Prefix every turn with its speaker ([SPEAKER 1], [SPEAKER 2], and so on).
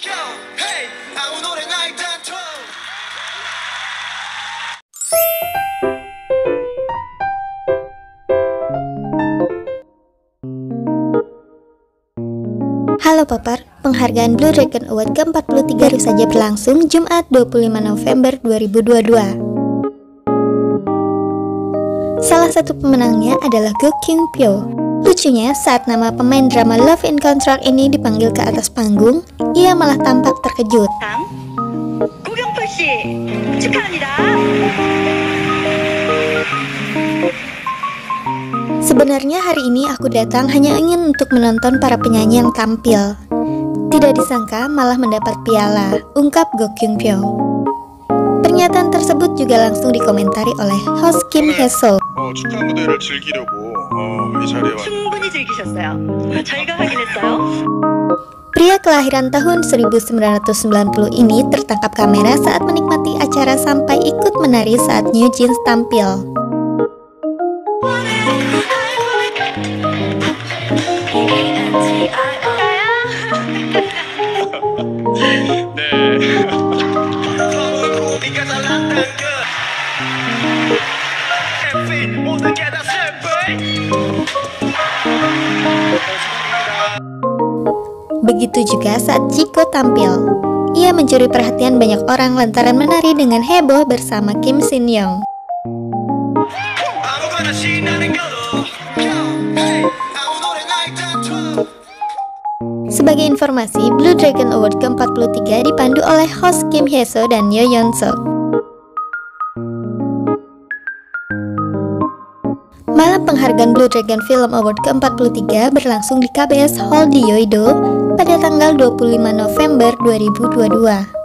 [SPEAKER 1] Halo Papar, penghargaan Blue Dragon Award ke-43 baru saja berlangsung Jumat 25 November 2022. Salah satu pemenangnya adalah Go Kyung Pyo. Lucunya, saat nama pemain drama Love in Contract ini dipanggil ke atas panggung, ia malah tampak terkejut. Sebenarnya hari ini aku datang hanya ingin untuk menonton para penyanyi yang tampil. Tidak disangka malah mendapat piala, ungkap Go Kyung Pyo. Pernyataan tersebut juga langsung dikomentari oleh host Kim Hye-so.
[SPEAKER 2] 축하 무대를 즐기려고 이 자리에 왔는데
[SPEAKER 3] 충분히 즐기셨어요. 저희가 확인했어요.
[SPEAKER 1] Pria kelahiran tahun 1990 ini tertangkap kamera saat menikmati acara sampai ikut menari saat New Jeans tampil. Begitu juga saat Jiko tampil. Ia mencuri perhatian banyak orang lantaran menari dengan heboh bersama Kim Shin Young. Sebagai informasi, Blue Dragon Award ke-43 dipandu oleh host Kim Hye-so dan Yo Yeon-seok. Malam penghargaan Blue Dragon Film Award ke-43 berlangsung di KBS Hall di Yeouido pada tanggal 25 November 2022.